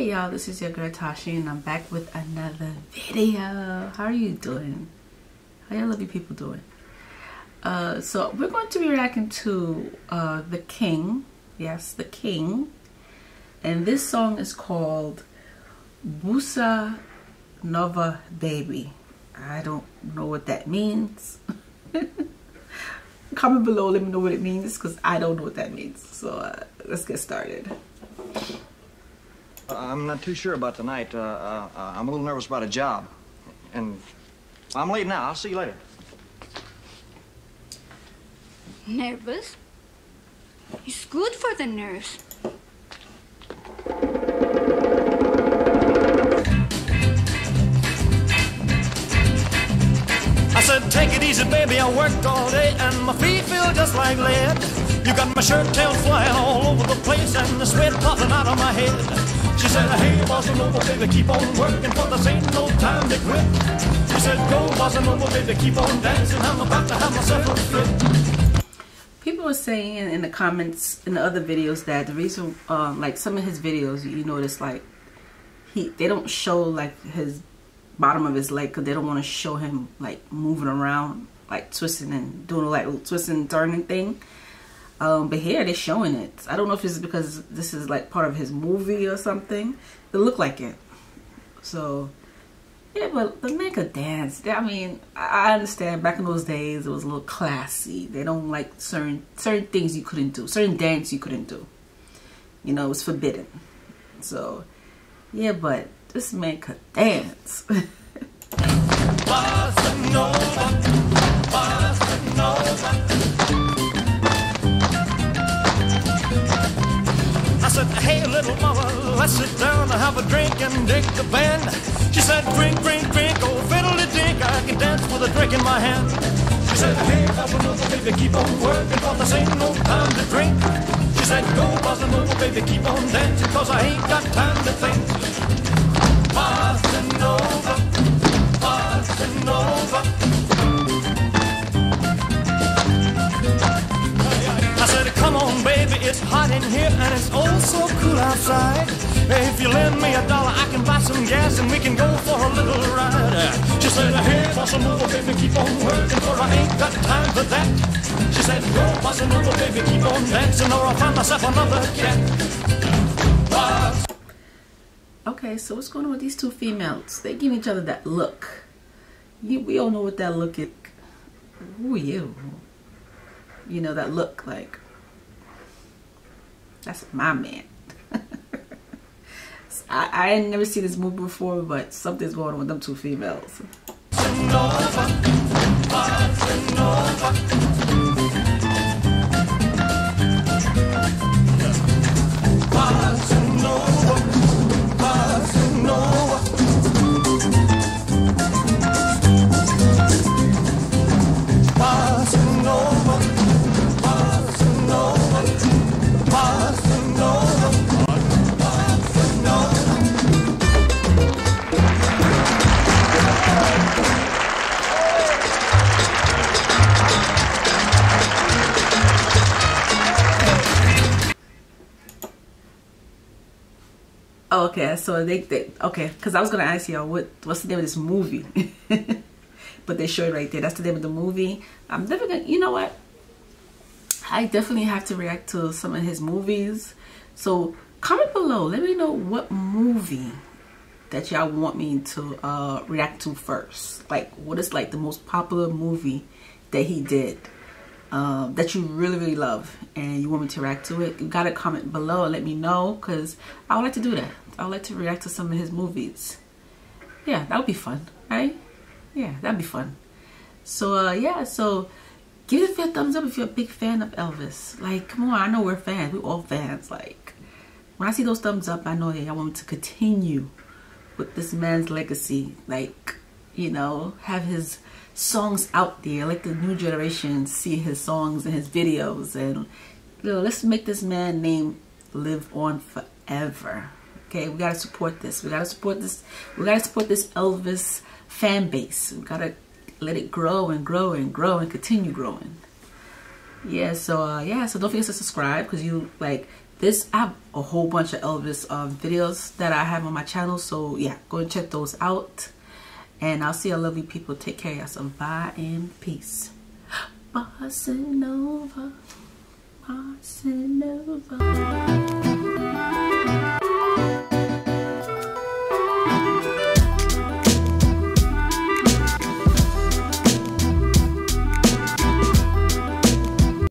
Hey y'all, this is your girl Tysheen and I'm back with another video. How are you doing? How y'all lovely people doing? So we're going to be reacting to The King. Yes, The King. And this song is called Bossa Nova Baby. I don't know what that means. Comment below, let me know what it means, because I don't know what that means. So let's get started. I'm not too sure about tonight. I'm a little nervous about a job. And I'm late now. I'll see you later. Nervous? It's good for the nerves. I said, take it easy, baby. I worked all day and my feet feel just like lead. You got my shirt tails flying all over the place and the sweat popping out of my head. She said, hey, Bossa Nova, baby, keep on working, for this ain't no time to quit. She said, go, Bossa Nova, baby, keep on dancing, I'm about to have myself a fit. People were saying in the comments in the other videos that the reason, like some of his videos, you notice like they don't show like his bottom of his leg because they don't want to show him like moving around, like twisting and doing like a little twisting and turning thing. But here they're showing it. I don't know if this is because this is like part of his movie or something. It looked like it. So yeah, but the man could dance. I mean, I understand back in those days it was a little classy. They don't like certain things you couldn't do, certain dance you couldn't do. You know, it was forbidden. So yeah, but this man could dance. Bossa Nova, Bossa Nova. I said, hey, little mama, let's sit down and have a drink and dig the band. She said, drink, drink, drink, oh, fiddle-de-dink, I can dance with a drink in my hand. She said, hey, Bossa Nova, baby, keep on working, for this ain't no time to drink. She said, go, Bossa Nova, baby, keep on dancing, cause I ain't got time to think. Bossa Nova, Bossa Nova. I said, come on, baby, it's hot in here and it's oh so cool outside. If you lend me $1, I can buy some gas and we can go for a little ride. She said, hey, Bossa Nova, baby, keep on working, for I ain't got time for that. She said, go, Bossa Nova, baby, keep on dancing, or I'll find myself another cat. Okay, so what's going on with these two females? They give each other that look. We all know what that look is. Who are you? You know, that look like, that's my man. I ain't never seen this movie before, but something's going on with them two females. Okay, so they okay, because I was gonna ask y'all what's the name of this movie, but they show it right there. That's the name of the movie. I'm never gonna, you know what? I definitely have to react to some of his movies. So comment below, let me know what movie that y'all want me to react to first. Like, what is like the most popular movie that he did that you really love and you want me to react to it? You gotta comment below and let me know, because I would like to do that. I would like to react to some of his movies. Yeah, that would be fun, right? Yeah, that'd be fun. So yeah, so give it a thumbs up if you're a big fan of Elvis. Like, come on, I know we're fans. We're all fans. Like, when I see those thumbs up, I know that y'all want me to continue with this man's legacy. Like, you know, have his songs out there. Let the new generation see his songs and his videos. And, you know, let's make this man's name live on forever. Okay, we gotta support this. We gotta support this. We gotta support this Elvis fan base. We gotta let it grow and grow and grow and continue growing. Yeah, so yeah, so don't forget to subscribe, because you like I have a whole bunch of Elvis videos that I have on my channel, so yeah, go and check those out. And I'll see you lovely people. Take care of yourself. Bye and peace. Bossa Nova, Bossa Nova.